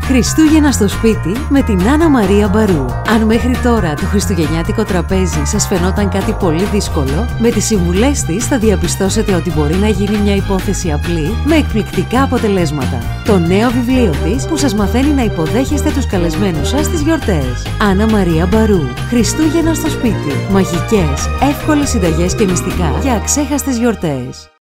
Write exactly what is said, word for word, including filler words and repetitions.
Χριστούγεννα στο σπίτι με την Άννα Μαρία Μπαρού. Αν μέχρι τώρα το χριστουγεννιάτικο τραπέζι σας φαινόταν κάτι πολύ δύσκολο, με τις συμβουλές της θα διαπιστώσετε ότι μπορεί να γίνει μια υπόθεση απλή με εκπληκτικά αποτελέσματα. Το νέο βιβλίο της που σας μαθαίνει να υποδέχεστε τους καλεσμένους σας στις γιορτές. Άννα Μαρία Μπαρού. Χριστούγεννα στο σπίτι. Μαγικές, εύκολες συνταγές και μυστικά για αξέχαστες γιορτές.